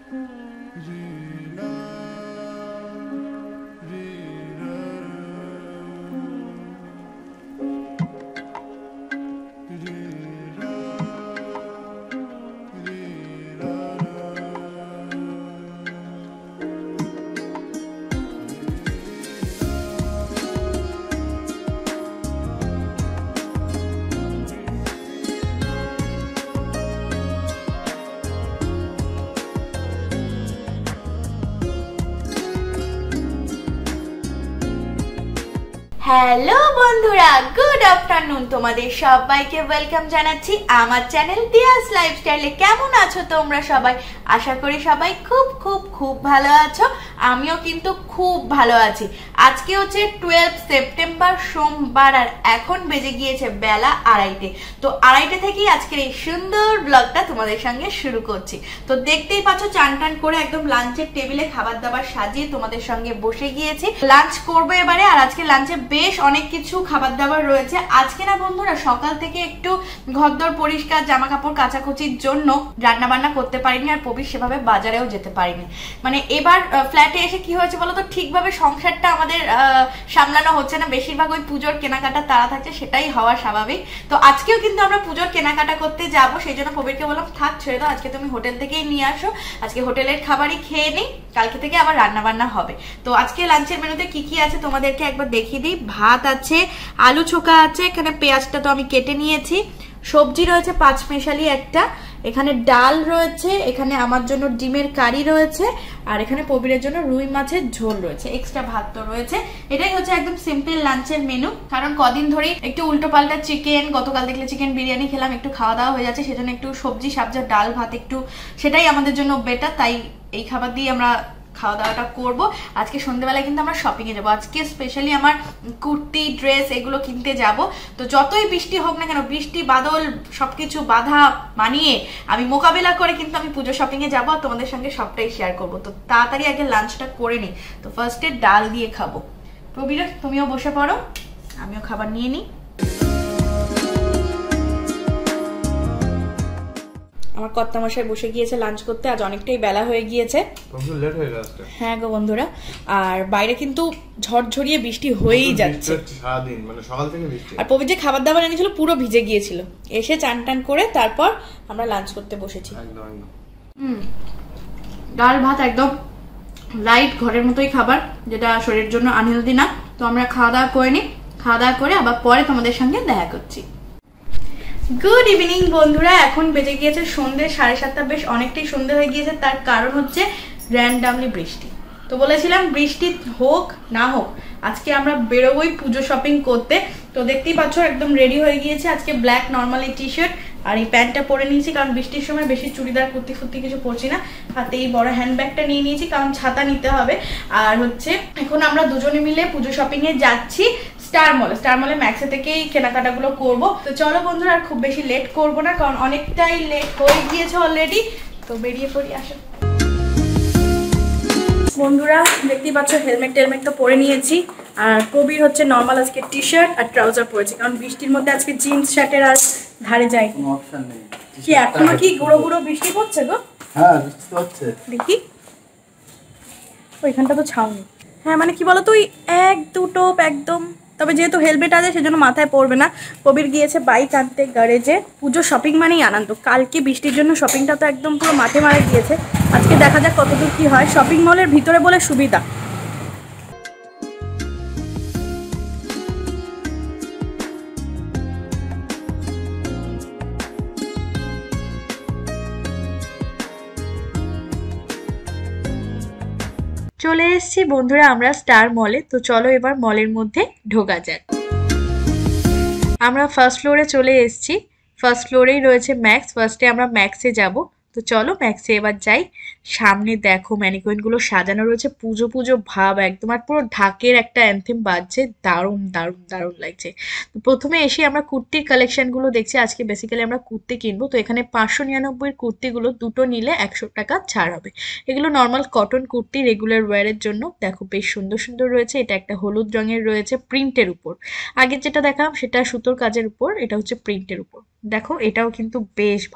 Hello বন্ধুরা, good afternoon. তোমাদের সবাইকে ওয়েলকাম জানাচ্ছি আমার চ্যানেল দিয়াস লাইফস্টাইলে। কেমন আছো তোমরা সবাই? আশা করি সবাই খুব খুব খুব ভালো আছো। আমিও কিন্তু খুব ভালো আছি। আজকে হচ্ছে 12 সেপ্টেম্বর সোমবার, আর এখন বেজে গিয়েছে বেলা 2:30। তো 2:30 থেকেই আজকের এই সুন্দর ব্লগটা তোমাদের সঙ্গে শুরু করছি। তো দেখতেই পাচ্ছ, চান টান করে একদম লাঞ্চের টেবিলে খাবার দাবার সাজিয়ে তোমাদের সঙ্গে বসে গিয়েছি। লাঞ্চ করবো এবারে। আর আজকে লাঞ্চে বেশ অনেক কিছু খাবার দাবার রয়েছে। আজকে না বন্ধুরা, সকাল থেকে একটু ঘরদোর পরিষ্কার, জামা কাপড় কাচাকুচির জন্য রান্না বান্না করতে পারিনি, আর প্রবীর সেভাবে বাজারেও যেতে পারিনি। মানে এবার ফ্ল্যাটে এসে কি হয়েছে বলতো, ঠিকভাবে সংসারটা আমাদের সামলানো হচ্ছে না। বেশিরভাগ ওই পুজোর কেনাকাটা তারা থাকছে, সেটাই হওয়া স্বাভাবিক। তো আজকেও কিন্তু আমরা পুজোর কেনাকাটা করতে যাব, সেই জন্য প্রবীরকে বললাম থাক ছেড়ে দাও, আজকে তুমি হোটেল থেকেই নিয়ে আসো, আজকে হোটেলের খাবারই খেয়ে নিই, কালকে থেকে আবার রান্না বান্না হবে। তো আজকে লাঞ্চের মেনুতে কি কি আছে তোমাদেরকে একবার দেখিয়ে দিই। ভাত আছে, আলু চোখা আছে, এখানে পেঁয়াজটা তো আমি কেটে নিয়েছি, সবজি রয়েছে পাঁচমেশালি একটা, এখানে ডাল রয়েছে, এখানে আমার জন্য ডিমের কারি রয়েছে, আর এখানে প্রবীরের জন্য রুই মাছের ঝোল রয়েছে, এক্সট্রা ভাত তো রয়েছে। এটাই হচ্ছে একদম সিম্পল লাঞ্চের মেনু। কারণ কদিন ধরেই একটু উল্টো পাল্টা চিকেন, গতকাল দেখলে চিকেন বিরিয়ানি খেলাম, একটু খাওয়া দাওয়া হয়ে যাচ্ছে, সেজন্য একটু সবজি সাবজা ডাল ভাত একটু, সেটাই আমাদের জন্য বেটার। তাই এই খাবার দিয়ে আমরা খাওয়া দাওয়াটা করবো। আজকে সন্ধ্যেবেলায় কিন্তু আমরা শপিং এ যাবো। আজকে স্পেশালি আমার কুর্তি, ড্রেস এগুলো কিনতে যাব। তো যতই বৃষ্টি হোক না কেন, বৃষ্টি বাদল সবকিছু বাধা মানিয়ে আমি মোকাবেলা করে কিন্তু আমি পুজো শপিং এ যাবো, আর তোমাদের সঙ্গে সবটাই শেয়ার করবো। তো তাড়াতাড়ি আগে লাঞ্চটা করে নিই। তো ফার্স্টে ডাল দিয়ে খাবো। প্রবীর, তুমিও বসে পড়ো, আমিও খাবার নিয়ে নিই। আমার কর্তামশাই বসে গিয়েছে লাঞ্চ করতে, আজ অনেকটাই বেলা হয়ে গিয়েছে। হ্যাঁ গো বন্ধুরা, আর বাইরে কিন্তু ঝড়ঝড়িয়ে বৃষ্টি হয়েই যাচ্ছে সারাদিন, মানে সকাল থেকে বৃষ্টি। আর প্রবীর যে খাবার দাবার এনেছিল পুরো ভিজে গিয়েছিল। এসে চান টান করে তারপর আমরা লাঞ্চ করতে বসেছি। ডাল ভাত একদম লাইট ঘরের মতোই খাবার, যেটা শরীরের জন্য আনহেলদি না। তো আমরা খাওয়া দাওয়া করে নিই, খাওয়া দাওয়া করে আবার পরে তোমাদের সঙ্গে দেখা করছি। গুড ইভিনিং বন্ধুরা, এখন বেজে গিয়েছে সন্ধ্যে 7:30। বেশ অনেকটাই সন্ধ্যে হয়ে গিয়েছে। তার কারণ হচ্ছে র্যান্ডামলি বৃষ্টি। তো বলেছিলাম বৃষ্টি হোক না হোক, আজকে আমরা বেরোবোই পুজো শপিং করতে। তো দেখতেই পাচ্ছ একদম রেডি হয়ে গিয়েছে। আজকে ব্ল্যাক নর্মালি টি শার্ট আর এই প্যান্টটা পরে নিয়েছি, কারণ বৃষ্টির সময় বেশি চুড়িদার কুর্তি ফুর্তি কিছু পরছি না। হাতে এই বড় হ্যান্ডব্যাগটা নিয়ে নিয়েছি, কারণ ছাতা নিতে হবে। আর হচ্ছে এখন আমরা দুজনে মিলে পুজো শপিং এ যাচ্ছি স্টার মলে ম্যাক্সে থেকেই কেনাকাটাগুলো করবো। তো চলো বন্ধুরা, আর খুব বেশি লেট করবো না, কারণ অনেকটাই লেট হয়ে গিয়েছে অলরেডি। তো বেরিয়ে পড়ি, আসো বন্ধুরা। দেখতেই পাচ্ছ হেলমেট টেলমেট তো পরে নিয়েছি। আর প্রবীর হচ্ছে নর্মাল আজকে টি শার্ট আর ট্রাউজার পরেছে, কারণ বৃষ্টির মধ্যে আজকে জিন্স শার্টের আর ধারে যায় কি। এখনো কি গুঁড়ো গুঁড়ো বৃষ্টি পড়ছে গো? হ্যাঁ বৃষ্টি হচ্ছে, দেখি ওইখানটা তো ছাউনি। হ্যাঁ মানে কি বলতো, ওই এক দুটো একদম। তবে যেহেতু হেলমেট আছে সেজন্য মাথায় পড়বে না। প্রবীর গিয়েছে বাইক আনতে গ্যারেজে। পুজো শপিং মানেই আনন্দ। কালকে বৃষ্টির জন্য শপিংটা তো একদম পুরো মাঠে মারে গিয়েছে। আজকে দেখা যাক কতদূর কি হয়। শপিং মলের ভিতরে বলে সুবিধা। চলে এসেছি বন্ধুরা আমরা স্টার মলে। তো চলো এবার মলের মধ্যে ঢোকা যাক। আমরা ফার্স্ট ফ্লোরে চলে এসেছি। ফার্স্ট ফ্লোরেই রয়েছে ম্যাক্স। ফার্স্টে আমরা ম্যাক্সে যাব। তো চলো ম্যাক্সে এবার যাই। সামনে দেখো ম্যানিকুইনগুলো সাজানো রয়েছে, পুজো পুজো ভাব একদম। আর পুরো ঢাকের একটা অ্যান্থেম বাজছে, দারুণ দারুণ দারুণ লাগছে। তো প্রথমে এসে আমরা কুর্তির কালেকশনগুলো দেখছি। আজকে বেসিক্যালি আমরা কুর্তি কিনবো। তো এখানে 599 কুর্তিগুলো দুটো নিলে 100 টাকা ছাড় হবে। এগুলো নর্মাল কটন কুর্তি, রেগুলার ওয়্যারের জন্য। দেখো বেশ সুন্দর সুন্দর রয়েছে। এটা একটা হলুদ রঙের রয়েছে প্রিন্টের উপর। আগের যেটা দেখালাম সেটা সুতোর কাজের উপর, এটা হচ্ছে প্রিন্টের উপর। দেখো এটাও কিন্তু বেশ ভালো।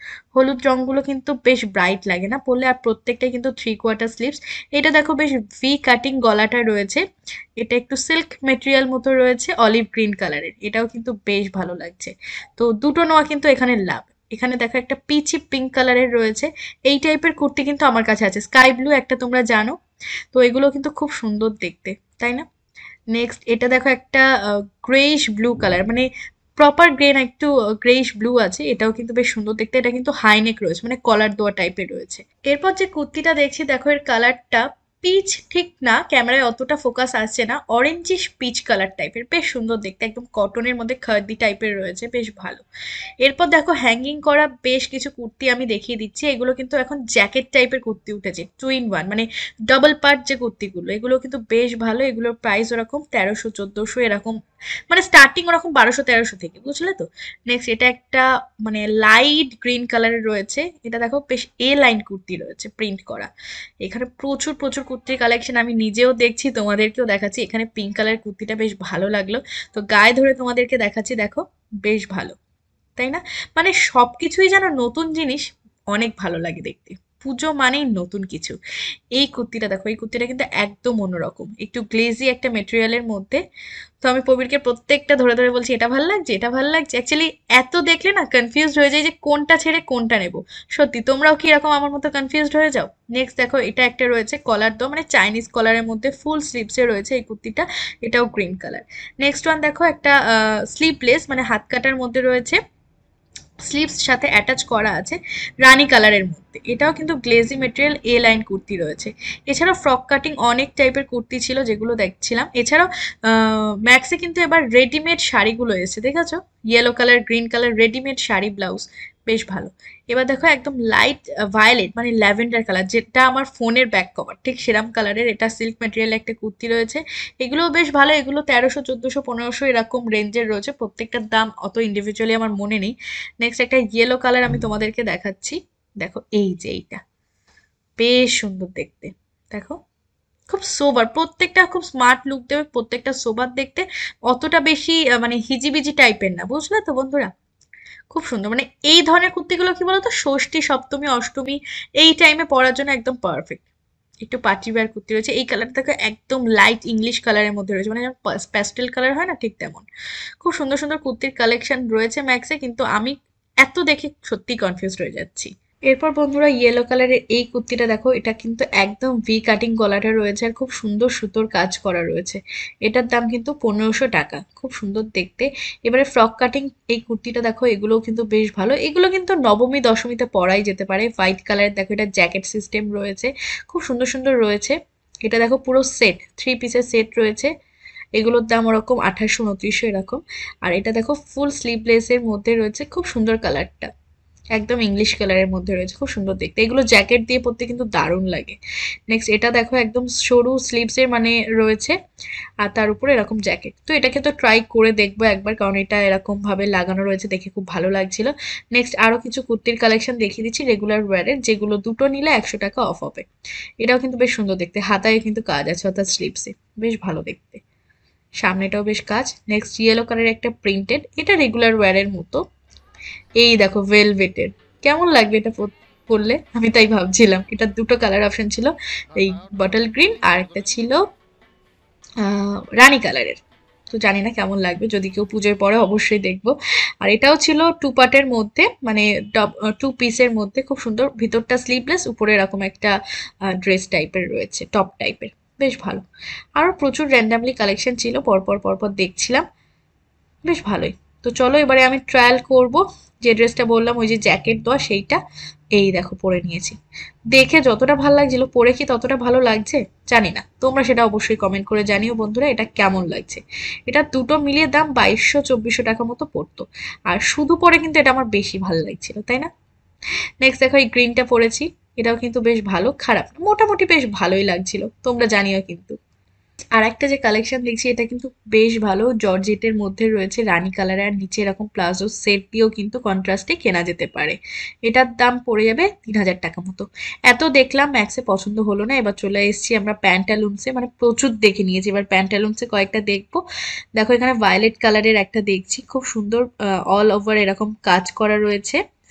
হলুদ রঙগুলো কিন্তু বেশ ব্রাইট লাগে না পরলে, আর প্রত্যেকটাই কিন্তু 3/4 স্লিভস। এটা দেখো বেশ ভি কাটিং গলাটা রয়েছে, এটা একটু সিল্ক মেটেরিয়াল মতো রয়েছে, অলিভ গ্রিন কালারের, এটাও কিন্তু বেশ ভালো লাগছে। তো দুটো নেওয়া কিন্তু এখানে লাভ। এখানে দেখো একটা পিচি পিঙ্ক কালারের রয়েছে, এই টাইপের কুর্তি কিন্তু আমার কাছে আছে, স্কাই ব্লু একটা তোমরা জানো, তো এগুলো কিন্তু খুব সুন্দর দেখতে, তাই না? নেক্সট এটা দেখো একটা গ্রেইশ ব্লু কালার, মানে প্রপার গ্রে না, একটু গ্রেইশ ব্লু আছে, এটাও কিন্তু বেশ সুন্দর দেখতে। এটা কিন্তু হাইনেক রয়েছে, মানে কলার দেওয়া টাইপের রয়েছে। এরপর যে কুর্তিটা দেখছি দেখো, এর কালারটা পিচ ঠিক না, ক্যামেরায় অতটা ফোকাস আসছে না, অরেঞ্জিশ পিচ কালার টাইপের, বেশ সুন্দর দেখতে, একদম কটনের মধ্যে খাদি টাইপের রয়েছে, বেশ ভালো। এরপর দেখো হ্যাঙ্গিং করা বেশ কিছু কুর্তি আমি দেখিয়ে দিচ্ছি, এগুলো কিন্তু এখন জ্যাকেট টাইপের কুর্তি উঠেছে, 2 in 1, মানে ডাবল পার্ট যে কুর্তিগুলো, এগুলো কিন্তু বেশ ভালো। এগুলোর প্রাইস ওরকম 1300 1400 এরকম, মানে স্টার্টিং ওরকম 1200 1300 থেকে, বুঝলে তো? নেক্সট এটা একটা মানে লাইট গ্রিন কালারের রয়েছে, এটা দেখো বেশ এ লাইন কুর্তি রয়েছে প্রিন্ট করা। এখানে প্রচুর প্রচুর কুর্তির কালেকশন, আমি নিজেও দেখছি তোমাদেরকেও দেখাচ্ছি। এখানে পিঙ্ক কালার কুর্তিটা বেশ ভালো লাগলো, তো গায়ে ধরে তোমাদেরকে দেখাচ্ছি, দেখো বেশ ভালো, তাই না? মানে সবকিছুই যেন নতুন জিনিস, অনেক ভালো লাগে দেখতে। পুজো মানেই নতুন কিছু। এই কুর্তিটা দেখো, এই কুর্তিটা কিন্তু একদম অন্যরকম, একটু গ্লেজি একটা মেটেরিয়ালের মধ্যে। তো আমি প্রবীরকে প্রত্যেকটা ধরে ধরে বলছি এটা ভালো লাগছে, এটা ভালো লাগছে। অ্যাকচুয়ালি এত দেখলে না কনফিউজড হয়ে যায় যে কোনটা ছেড়ে কোনটা নেব। সত্যি তোমরাও কি এরকম আমার মতো কনফিউজড হয়ে যাও? নেক্সট দেখো এটা একটা রয়েছে কলার দো, মানে চাইনিজ কলারের মধ্যে ফুল স্লিভসে রয়েছে এই কুর্তিটা, এটাও গ্রিন কালার। নেক্সট ওয়ান দেখো একটা স্লিভলেস, মানে হাত কাটার মধ্যে রয়েছে, স্লিভস সাথে অ্যাটাচ করা আছে, রানী কালারের মধ্যে, এটাও কিন্তু glazy material A line kurti রয়েছে। এছাড়াও ফ্রক কাটিং অনেক টাইপের কুর্তি ছিল যেগুলো দেখছিলাম। এছাড়াও ম্যাক্সে কিন্তু এবার রেডিমেড শাড়িগুলো এসেছে, দেখেছো? Yellow colour green colour readymade sari blouse, বেশ ভালো। এবার দেখো একদম লাইট ভায়োলেট, মানে ল্যাভেন্ডার কালার, যেটা আমার ফোনের ব্যাক কভার ঠিক সেরাম কালারের, এটা সিল্ক ম্যাটেরিয়াল একটা কুর্তি রয়েছে। এগুলোও বেশ ভালো, এগুলো 1300 1400 1500 এরকম রেঞ্জের রয়েছে, প্রত্যেকটার দাম অত ইন্ডিভিজুয়ালি আমার মনে নেই। নেক্সট একটা ইয়েলো কালার আমি তোমাদেরকে দেখাচ্ছি, দেখো এই যে এইটা বেশ সুন্দর দেখতে, দেখো খুব সোবার, প্রত্যেকটা খুব স্মার্ট লুক দেবে, প্রত্যেকটা সোবার দেখতে, অতটা বেশি মানে হিজিবিজি টাইপের না, বুঝলে তো বন্ধুরা? খুব সুন্দর, মানে এই ধরনের কুর্তিগুলো কি বলতো, ষষ্ঠী সপ্তমী অষ্টমী এই টাইমে পরার জন্য একদম পারফেক্ট। একটু পার্টি ওয়্যার কুর্তি রয়েছে, এই কালারটা দেখো একদম লাইট ইংলিশ কালারের মধ্যে রয়েছে, মানে যেমন প্যাস্টেল কালার হয় না, ঠিক তেমন। খুব সুন্দর সুন্দর কুর্তির কালেকশন রয়েছে ম্যাক্সে, কিন্তু আমি এত দেখে সত্যি কনফিউজড হয়ে যাচ্ছি। এরপর বন্ধুরা ইয়েলো কালারের এই কুর্তিটা দেখো, এটা কিন্তু একদম ভি কাটিং গলাটা রয়েছে, আর খুব সুন্দর সুতোর কাজ করা রয়েছে। এটার দাম কিন্তু 1500 টাকা, খুব সুন্দর দেখতে। এবারে ফ্রক কাটিং এই কুর্তিটা দেখো, এগুলোও কিন্তু বেশ ভালো, এগুলো কিন্তু নবমী দশমীতে পরাই যেতে পারে। হোয়াইট কালারের দেখো, এটা জ্যাকেট সিস্টেম রয়েছে, খুব সুন্দর সুন্দর রয়েছে। এটা দেখো পুরো সেট, 3 পিসের সেট রয়েছে, এগুলোর দাম ওরকম 2800 2900 এরকম। আর এটা দেখো ফুল স্লিভলেসের মধ্যে রয়েছে, খুব সুন্দর কালারটা, একদম ইংলিশ কালারের মধ্যে রয়েছে, খুব সুন্দর দেখতে। এগুলো জ্যাকেট দিয়ে পরতে কিন্তু দারুণ লাগে। নেক্সট এটা দেখো একদম সরু স্লিভসের মানে রয়েছে, আর তার উপরে এরকম জ্যাকেট। তো এটাকে তো ট্রাই করে দেখবো একবার, কারণ এটা এরকম ভাবে লাগানো রয়েছে, দেখে খুব ভালো লাগছিল। নেক্সট আরো কিছু কুর্তির কালেকশন দেখিয়ে দিচ্ছি রেগুলার ওয়্যারের, যেগুলো দুটো নিলে 100 টাকা অফ হবে। এটাও কিন্তু বেশ সুন্দর দেখতে, হাতায় কিন্তু কাজ আছে অর্থাৎ স্লিভসে, বেশ ভালো দেখতে। সামনেটাও বেশ কাজ। নেক্সট ইয়েলো কালারের একটা প্রিন্টেড, এটা রেগুলার ওয়্যারের মতো। এই দেখো ভেলভেটের, কেমন লাগবে এটা পরলে? আমি তাই ভাবছিলাম। এটা দুটো কালার অপশন ছিল, এই বটল গ্রিন আর একটা ছিল রানী কালারের। তো জানি না কেমন লাগবে, যদি কেউ পুজোর পরে অবশ্যই দেখবো। আর এটাও ছিল 2 পার্টের মধ্যে, মানে 2 পিসের মধ্যে, খুব সুন্দর, ভিতরটা স্লিভলেস, উপরে এরকম একটা ড্রেস টাইপের রয়েছে, টপ টাইপের, বেশ ভালো। আরও প্রচুর র্যান্ডামলি কালেকশন ছিল, পরপর পরপর দেখছিলাম, বেশ ভালোই। তো চলো এবারে আমি ট্রায়াল করব, যে ড্রেসটা বললাম ওই যে জ্যাকেট দেওয়া সেইটা, এই দেখো পরে নিয়েছি। দেখে যতটা ভালো লাগছিল, পরে কি ততটা ভালো লাগছে জানি না, তোমরা সেটা অবশ্যই কমেন্ট করে জানিও বন্ধুরা এটা কেমন লাগছে। এটা দুটো মিলিয়ে দাম 2200 2400 টাকা মতো পড়তো, আর শুধু পরে কিন্তু এটা আমার বেশি ভালো লাগছিল, তাই না? নেক্সট দেখো এই গ্রিনটা পরেছি, এটাও কিন্তু বেশ ভালো, খারাপ না, মোটামুটি বেশ ভালোই লাগছিল, তোমরা জানিও কিন্তু। আর একটা যে কালেকশন দেখছি এটা কিন্তু বেশ ভালো, জর্জেটের মধ্যে রয়েছে, রানী কালার, আর নিচে এরকম প্লাজো সেট দিয়েও কিন্তু কন্ট্রাস্টে কেনা যেতে পারে। এটার দাম পড়ে যাবে 3000 টাকা মতো। এত দেখলাম ম্যাক্সে পছন্দ হলো না, এবার চলে এসেছি আমরা প্যান্টালুন্সে, মানে প্রচুর দেখে নিয়েছি, এবার প্যান্টালুন্সে কয়েকটা দেখবো। দেখো এখানে ভায়োলেট কালারের একটা দেখছি, খুব সুন্দর, অল ওভার এরকম কাজ করা রয়েছে,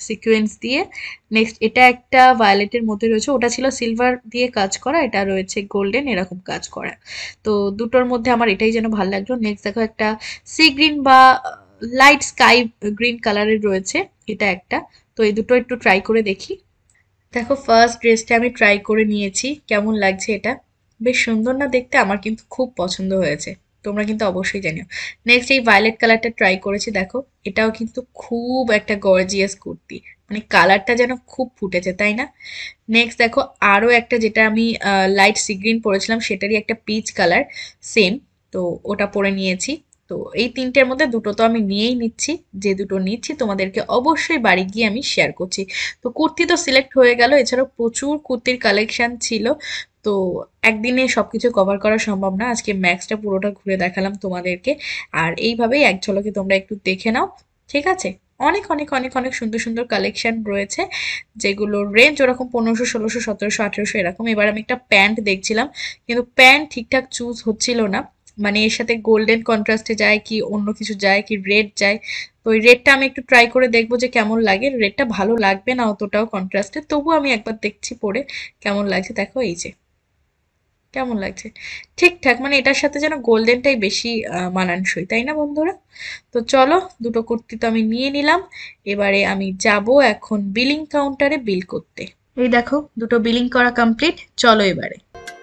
সিকোয়েন্স দিয়ে। নেক্সট এটা একটা ভায়োলেটের মধ্যে রয়েছে, ওটা ছিল সিলভার দিয়ে কাজ করা, এটা রয়েছে গোল্ডেন এরকম কাজ করা। তো দুটোর মধ্যে আমার এটাই যেন ভালো লাগলো। নেক্সট দেখো একটা সি গ্রিন বা লাইট স্কাই গ্রিন কালারের রয়েছে, এটা একটা। তো এই দুটো একটু ট্রাই করে দেখি। দেখো ফার্স্ট ড্রেসটা আমি ট্রাই করে নিয়েছি, কেমন লাগছে এটা। বেশ সুন্দর না দেখতে? আমার কিন্তু খুব পছন্দ হয়েছে, তোমরা কিন্তু অবশ্যই জানিও। নেক্সট এই ভায়োলেট কালারটা ট্রাই করেছি, দেখো এটাও কিন্তু খুব একটা গর্জিয়াস কুর্তি, মানে কালারটা যেন খুব ফুটেছে, তাই না? নেক্সট দেখো আরও একটা, যেটা আমি লাইট সি গ্রিন পরেছিলাম, সেটারই একটা পিচ কালার সেম, তো ওটা পরে নিয়েছি। তো এই তিনটের মধ্যে দুটো তো আমি নিয়েই নিচ্ছি, যে দুটো নিচ্ছি তোমাদেরকে অবশ্যই বাড়ি গিয়ে আমি শেয়ার করছি। তো কুর্তি তো সিলেক্ট হয়ে গেল, এছাড়াও প্রচুর কুর্তির কালেকশন ছিল। তো একদিনে সবকিছু কভার করা সম্ভব না, আজকে ম্যাক্সটা পুরোটা ঘুরে দেখালাম তোমাদেরকে। আর এইভাবেই এক ঝলকে তোমরা একটু দেখে নাও, ঠিক আছে? অনেক অনেক অনেক অনেক সুন্দর সুন্দর কালেকশন রয়েছে, যেগুলোর রেঞ্জ ওরকম 1500, 1600, 1700, 1800 এরকম। এবার আমি একটা প্যান্ট দেখছিলাম, কিন্তু প্যান্ট ঠিকঠাক চুজ হচ্ছিল না, মানে এর সাথে গোল্ডেন কন্ট্রাস্টে যায় কি অন্য কিছু যায় কি রেড যায়। তো ওই রেডটা আমি একটু ট্রাই করে দেখবো যে কেমন লাগে। রেডটা ভালো লাগবে না অতটাও কন্ট্রাস্টে, তবু আমি একবার দেখছি পরে কেমন লাগছে। দেখো এই যে কেমন লাগছে, ঠিকঠাক, মানে এটার সাথে যেন গোল্ডেনটাই বেশি মানানসই, তাই না বন্ধুরা? তো চলো, দুটো কুর্তি তো আমি নিয়ে নিলাম, এবারে আমি যাব এখন বিলিং কাউন্টারে বিল করতে। এই দেখো দুটো বিলিং করা কমপ্লিট, চলো এবারে।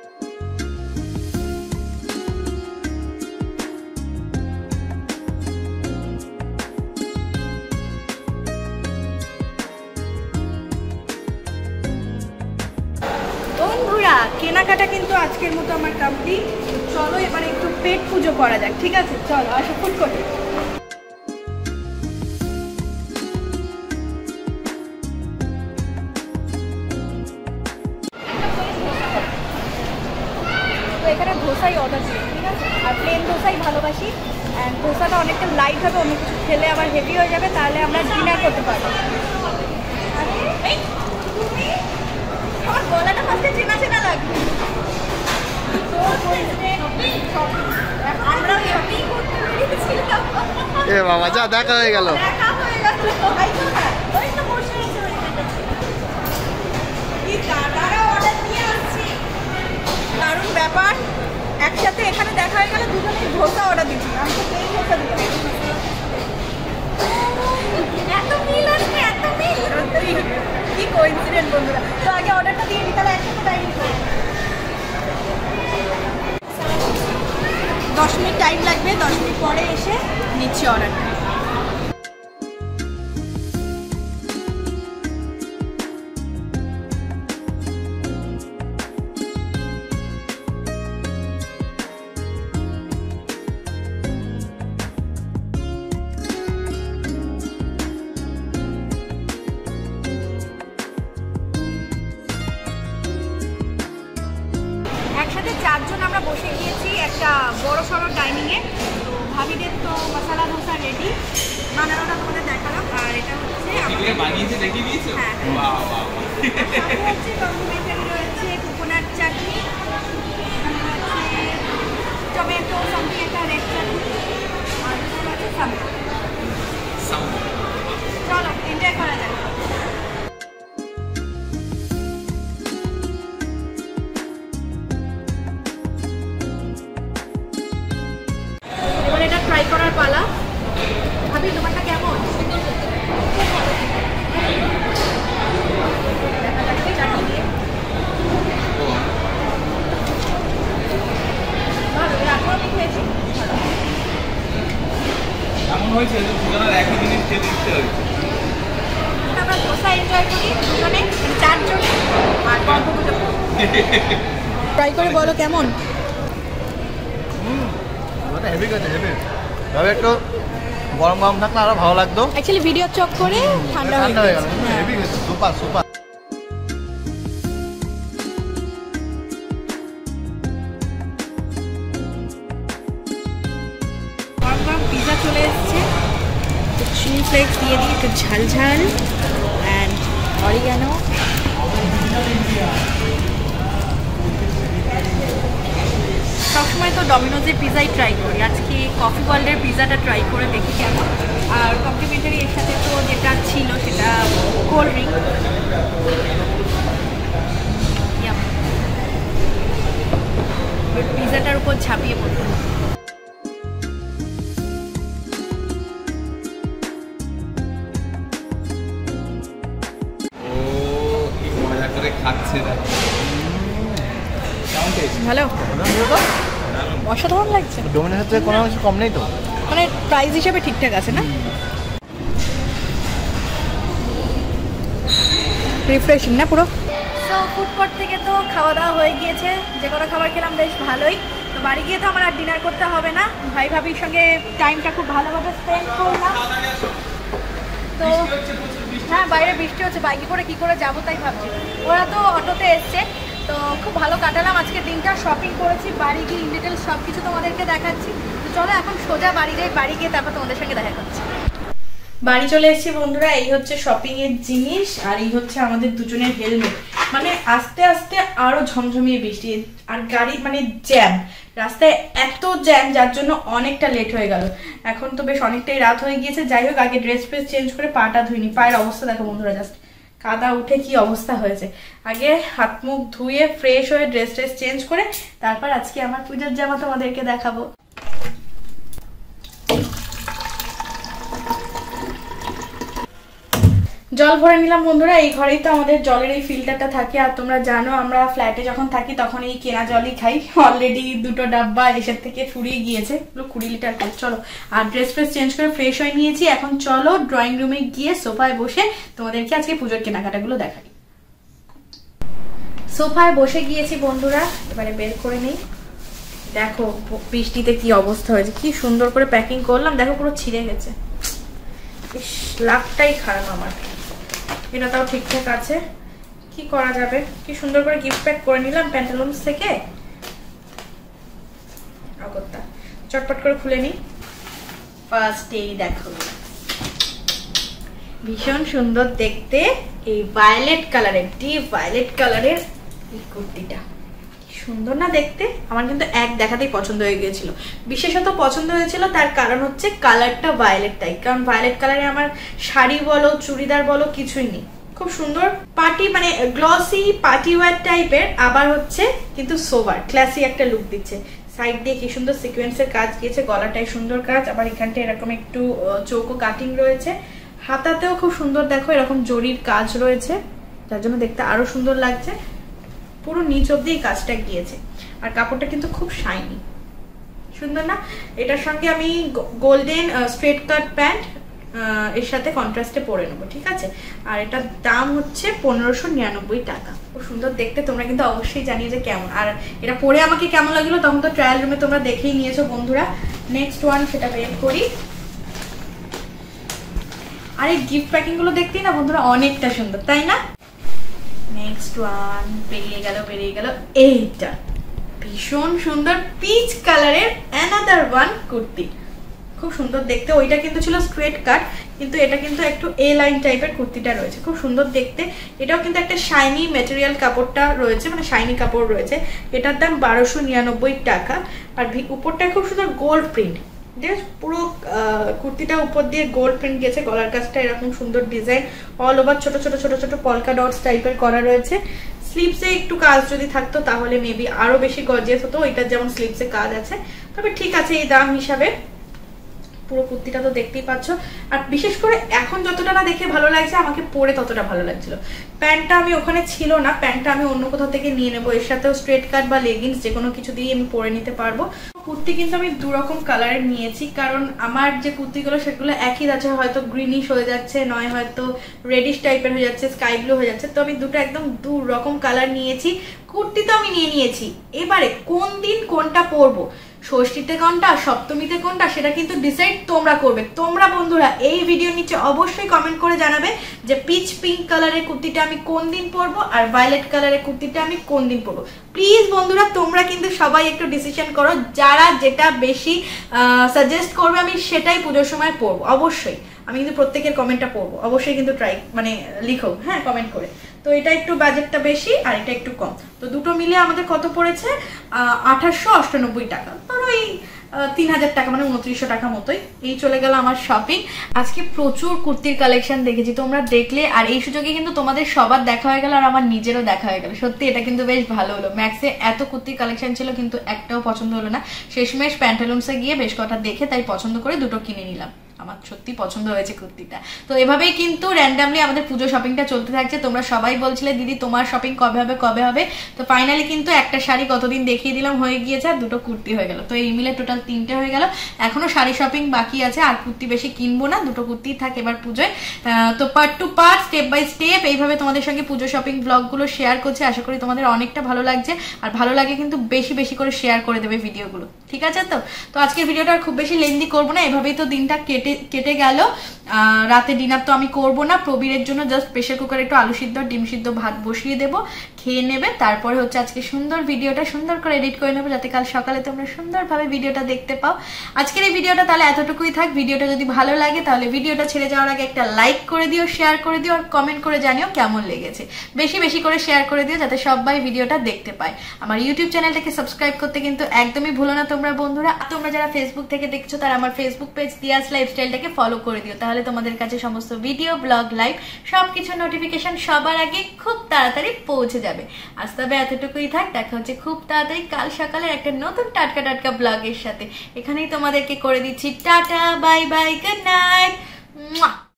বন্ধুরা কেনাকাটা কিন্তু আজকের মতো আমার কমপ্লিট, চলো এবার একটু পেট পুজো করা যাক, ঠিক আছে? চলো আসো ফুট করে। তো এখানে ধোসাই অর্ডার দিই, ঠিক আছে? আর প্লেন ধোসাই ভালোবাসি, অ্যান্ড ধোসাটা অনেকটা লাইট হবে, অন্য কিছু খেলে আবার হেভি হয়ে যাবে, তাহলে আমরা ডিনার করতে পারবো। আমার গলাটা ফার্স্টে চেনা চেনা লাগবে। এ বাবা, যা দেখা হয়ে গেল। দারুণ ব্যাপার, একসাথে এখানে দেখা হয়ে গেল, দুজনে ধোসা অর্ডার দিচ্ছি। আমি তো প্লেন ধোসা দিলাম। এত মিল আসবে, এত মিল, কি কোইন্সিডেন্ট বন্ধুরা। তো আগে অর্ডারটা দিয়ে নি, তাহলে একসাথে ডাইনিং করবো। 10 মিনিট টাইম লাগবে, 10 মিনিট পরে এসে নিচ্ছি অর্ডারটা। একসাথে 4 জন আমরা বসে গিয়েছি একটা বড় সড়ো ডাইনিংয়ে। তো ভাবিদের তো মশলা ধোসা রেডি, বানানোটা তোমাদের দেখালাম। আর এটা হচ্ছে বানিয়েছে, দেখিয়ে দিয়েছো? হ্যাঁ, হচ্ছে কমপ্লিমেন্টারি রয়েছে কোকোনাট চাটনি, টমেটো সামথিং একটা রেড চাটনি, আর হচ্ছে সাম্বার। চলো এনজয় করা যাক। ট্রাই করার পালা। ভাবি তোমারটা কেমন? আমরা ধোসা এনজয় করি দুজনে, 4 জন, আর গল্প গুজব। ট্রাই করে বলো কেমন। হেভি গেছে, হেভি। তবে একটু গরম গরম থাকলে আরো ভালো লাগতো। অ্যাকচুয়ালি ভিডিও চক করে ঠান্ডা হয়ে গেল। হেভি গেছে, সুপার সুপার। গরম গরম পিজা চলে এসছে, চিলি ফ্লেক্স দিয়ে দিই, একটু ঝাল ঝাল অ্যান্ড অরিগানো। সবসময় তো ডমিনোজের পিজাই ট্রাই করি। আজকে কফি ওয়ার্ল্ডের পিজাটা ট্রাই করে দেখি কেমন। আর কমপ্লিমেন্টারি এর সাথে তো যেটা ছিল সেটা কোল্ড ড্রিঙ্ক। পিজাটার উপর ঝাঁপিয়ে পড়তে হবে। ভালো, অসাধারণ লাগছে। ডোমিনোর থেকে কোনো কিছু কম নেই তো, মানে প্রাইস হিসেবে ঠিকঠাক আছে না? রিফ্রেশিং না পুরো। সো ফুড কোর্ট থেকে তো খাওয়া দাওয়া হয়ে গিয়েছে, যে কোনো খাবার খেলাম বেশ ভালোই। তো বাড়ি গিয়ে তো আমার আর ডিনার করতে হবে না, ভাই ভাবির সঙ্গে টাইমটা খুব ভালোভাবে স্পেন্ড করলাম। তো হ্যাঁ, বাইরে বৃষ্টি হচ্ছে, বাইকে করে কী করে যাবো তাই ভাবছি। ওরা তো অটোতে এসছে, তো খুব ভালো কাটালাম আজকের দিনটা। শপিং করেছি, বাড়ি গিয়ে ইন ডিটেলস সব কিছু তোমাদেরকে দেখাচ্ছি। তো চলো এখন সোজা বাড়ি যাই, বাড়ি গিয়ে তারপর তোমাদের সঙ্গে দেখা করছি। বাড়ি চলে এসেছি বন্ধুরা। এই হচ্ছে শপিং এর জিনিস, আর এই হচ্ছে আমাদের দুজনের হেলমেট। মানে আস্তে আস্তে আরো ঝমঝমিয়ে বৃষ্টি, আর গাড়ি মানে জ্যাম, রাস্তায় এত জ্যাম যার জন্য অনেকটা লেট হয়ে গেল। এখন তো বেশ অনেকটাই রাত হয়ে গিয়েছে। যাই হোক, আগে ড্রেস ফ্রেস চেঞ্জ করে পাটা ধুইনি। পায়ের অবস্থা দেখো বন্ধুরা, জাস্ট কাদা উঠে কি অবস্থা হয়েছে। আগে হাত মুখ ধুয়ে ফ্রেশ হয়ে ড্রেস ট্রেস চেঞ্জ করে তারপর আজকে আমার পূজার জামা তোমাদেরকে দেখাবো। জল ভরে নিলাম বন্ধুরা। এই ঘরেই তো আমাদের জলের এই ফিল্টারটা থাকে, আর তোমরা জানো আমরা ফ্ল্যাটে যখন থাকি তখন এই কেনা জলই খাই। অলরেডি 2টো ডাব্বা এসের থেকে ফুরিয়ে গিয়েছে, 20 লিটার করে। চলো, আর ড্রেস ফ্রেস চেঞ্জ করে ফ্রেশ হয়ে নিয়েছি। এখন চলো ড্রয়িং রুমে গিয়ে সোফায় বসে তোমাদেরকে আজকে পুজোর কেনাকাটাগুলো দেখাই। সোফায় বসে গিয়েছি বন্ধুরা, এবারে বের করে নেই। দেখো বৃষ্টিতে কি অবস্থা হয়েছে, কি সুন্দর করে প্যাকিং করলাম, দেখো পুরো ছিঁড়ে গেছে। ইস, লাকটাই খারাপ আমার। এটা তাও ঠিকঠাক আছে, কি করা যাবে। কি সুন্দর করে গিফট প্যাক করে নিলাম প্যান্টালুন্স থেকে। আগরটা চটপট করে খুলে নি। ফার্স্টেই দেখো, ভীষণ সুন্দর দেখতে এই ভায়োলেট কালারের, ডিপ ভায়োলেট কালারের এই কুর্তিটা। সুন্দর না দেখতে? আমার কিন্তু এক দেখাতেই পছন্দ হয়ে গিয়েছিল। বিশেষত পছন্দ হয়েছিল তার কারণ হচ্ছে কালারটা ভায়োলেট টাইপ। কারণ ভায়োলেট কালারে আমার শাড়ি বলো চুড়িদার বলো কিছুই নেই। খুব সুন্দর পার্টি, মানে গ্লসি পার্টি ওয়্যার টাইপের, আবার হচ্ছে কিন্তু সোবার ক্লাসি একটা লুক দিচ্ছে। সাইড দিয়ে কি সুন্দর সিকোয়েন্সের কাজ গিয়েছে, গলাটায় সুন্দর কাজ, আবার এখানটা এরকম একটু চৌকো কাটিং রয়েছে। হাতাতেও খুব সুন্দর দেখো এরকম জরির কাজ রয়েছে, যার জন্য দেখতে আরো সুন্দর লাগছে। পুরো নিচ অব্দি এই কাজটা গিয়েছে, আর কাপড়টা কিন্তু খুব শাইনি, সুন্দর না? এটার সঙ্গে আমি গোল্ডেন স্ট্রেট কাট প্যান্ট এর সাথে কন্ট্রাস্টে পরে নেবো, ঠিক আছে? আর এটার দাম হচ্ছে 1599 টাকা। খুব সুন্দর দেখতে, তোমরা কিন্তু অবশ্যই জানিয়ে যে কেমন, আর এটা পরে আমাকে কেমন লাগলো তখন তো ট্রায়াল রুমে তোমরা দেখেই নিয়েছো বন্ধুরা। নেক্সট ওয়ান সেটা বের করি। আর এই গিফট প্যাকিং গুলো দেখতেই না বন্ধুরা অনেকটা সুন্দর, তাই না? নেক্সট ওয়ান বেরিয়ে গেল এইটা, ভীষণ সুন্দর পিচ কালারের অ্যানাদার ওয়ান কুর্তি। খুব সুন্দর দেখতে। ওইটা কিন্তু ছিল স্ট্রেট কাট, কিন্তু এটা কিন্তু একটু এ লাইন টাইপের কুর্তিটা রয়েছে, খুব সুন্দর দেখতে। এটাও কিন্তু একটা শাইনি ম্যাটেরিয়াল কাপড়টা রয়েছে, মানে শাইনি কাপড় রয়েছে। এটার দাম 1299 টাকা। আর উপরটায় খুব সুন্দর গোল্ড প্রিন্ট, পুরো কুর্তিটা উপর দিয়ে গোল্ড প্রিন্ট গেছে। গলার কাজটা এরকম সুন্দর ডিজাইন, অল ওভার ছোট ছোট ছোট ছোট পলকা ডটস টাইপের করা রয়েছে। স্লিভসে একটু কাজ যদি থাকতো তাহলে মেবি আরো বেশি গর্জিয়াস হতো। এটার যেমন স্লিভসে কাজ আছে, তবে ঠিক আছে এই দাম হিসাবে। পুরো কুর্তিটা তো দেখতেই পাচ্ছ। আর বিশেষ করে এখন যতটা না দেখে ভালো লাগছে, আমাকে পরে ততটা ভালো লাগছিল। প্যান্টটা আমি ওখানে ছিল না, প্যান্টটা আমি অন্য কোথাও থেকে নিয়ে নেবো। এর সাথেও স্ট্রেট কাট বা লেগিংস যে কোনো কিছু দিয়ে আমি পরে নিতে পারবো। কুর্তি কিন্তু আমি 2 রকম কালারের নিয়েছি, কারণ আমার যে কুর্তিগুলো সেগুলো একই আছে, হয়তো গ্রিনিশ হয়ে যাচ্ছে, নয় হয়তো রেডিশ টাইপের হয়ে যাচ্ছে, স্কাই ব্লু হয়ে যাচ্ছে। তো আমি দুটো একদম 2 রকম কালার নিয়েছি। কুর্তি তো আমি নিয়ে নিয়েছি, এবারে কোন দিন কোনটা পরবো, ষষ্ঠীতে কোনটা সপ্তমীতে কোনটা, সেটা কিন্তু ডিসাইড তোমরা করবে। তোমরা বন্ধুরা এই ভিডিওর নিচে অবশ্যই কমেন্ট করে জানাবে যে পিচ পিঙ্ক কালারের কুর্তিটা আমি কোন দিন পরবো আর ভায়োলেট কালারের কুর্তিটা আমি কোন দিন পরবো। প্লিজ বন্ধুরা তোমরা কিন্তু সবাই একটু ডিসিশন করো, যারা যেটা বেশি সাজেস্ট করবে আমি সেটাই পুজোর সময় পরবো। অবশ্যই আমি কিন্তু প্রত্যেকের কমেন্টটা পড়বো, অবশ্যই কিন্তু ট্রাই মানে লিখো হ্যাঁ কমেন্ট করে। তো এটা একটু বাজেটটা বেশি আর এটা একটু কম, তো দুটো মিলে আমাদের কত পড়েছে 2898 টাকা, ধরো এই 3000 টাকা, মানে 2900 টাকা মতোই। এই চলে গেল আমার শপিং। আজকে প্রচুর কুর্তির কালেকশন দেখেছি, তোমরা দেখলে, আর এই সুযোগে কিন্তু তোমাদের সবার দেখা হয়ে গেল আর আমার নিজেরও দেখা হয়ে গেল। সত্যি এটা কিন্তু বেশ ভালো হলো। ম্যাক্সে এত কুর্তির কালেকশন ছিল কিন্তু একটাও পছন্দ হলো না। শেষমেশ প্যান্টালুন্সে গিয়ে বেশ কটা দেখে তাই পছন্দ করে দুটো কিনে নিলাম। আমার সত্যি পছন্দ হয়েছে কুর্তিটা। তো এভাবেই কিন্তু র্যান্ডামলি আমাদের পুজো শপিংটা চলতে থাকছে। তোমরা সবাই বলছিলে দিদি তোমার শপিং কবে হবে, তো ফাইনালি কিন্তু একটা শাড়ি কতদিন দেখিয়ে দিলাম হয়ে গিয়েছে, আর দুটো কুর্তি হয়ে গেল। তো এই মিলে টোটাল 3টে হয়ে গেল। এখনো শাড়ি শপিং বাকি আছে, আর কুর্তি বেশি কিনবো না, দুটো কুর্তি থাকে এবার পুজোয়। তো part to part, step by step এইভাবে তোমাদের সঙ্গে পুজো শপিং ব্লগগুলো শেয়ার করছি। আশা করি তোমাদের অনেকটা ভালো লাগছে, আর ভালো লাগে কিন্তু বেশি বেশি করে শেয়ার করে দেবে ভিডিওগুলো, ঠিক আছে? তো আজকের ভিডিওটা আর খুব বেশি লেন্দি করবো না, এভাবেই তো দিনটা কেটে গেল। রাতে ডিনার তো আমি করবো না, প্রবীরের জন্য জাস্ট প্রেসার কুকারে একটু আলু সিদ্ধ ডিম সিদ্ধ ভাত বসিয়ে দেবো, খেয়ে নেবে। তারপরে হচ্ছে আজকে সুন্দর ভিডিওটা সুন্দর করে এডিট করে নেবো, যাতে কাল সকালে তোমরা সুন্দরভাবে ভিডিওটা দেখতে পাও। আজকের এই ভিডিওটা তাহলে এতটুকুই থাক। ভিডিওটা যদি ভালো লাগে তাহলে ভিডিওটা ছেড়ে যাওয়ার আগে একটা লাইক করে দিও, শেয়ার করে দিও, আর কমেন্ট করে জানিও কেমন লেগেছে। বেশি বেশি করে শেয়ার করে দিও যাতে সবাই ভিডিওটা দেখতে পায়। আমার ইউটিউব চ্যানেলটাকে সাবস্ক্রাইব করতে কিন্তু একদমই ভুলো না তোমরা বন্ধুরা। তোমরা যারা ফেসবুক থেকে দেখছো তারা আমার ফেসবুক পেজ দিয়াস লাইফস্টাইলটাকে ফলো করে দিও, তাহলে তোমাদের কাছে সমস্ত ভিডিও, ব্লগ, লাইভ সবকিছু নোটিফিকেশন সবার আগে খুব তাড়াতাড়ি পৌঁছে যাবে। আজ তবে এতটুকুই থাক, দেখা হচ্ছে খুব তাড়াতাড়ি কাল সকালে একটা নতুন টাটকা ব্লগের সাথে। এখানেই তোমাদেরকে করে দিচ্ছি tata, bye bye, good night.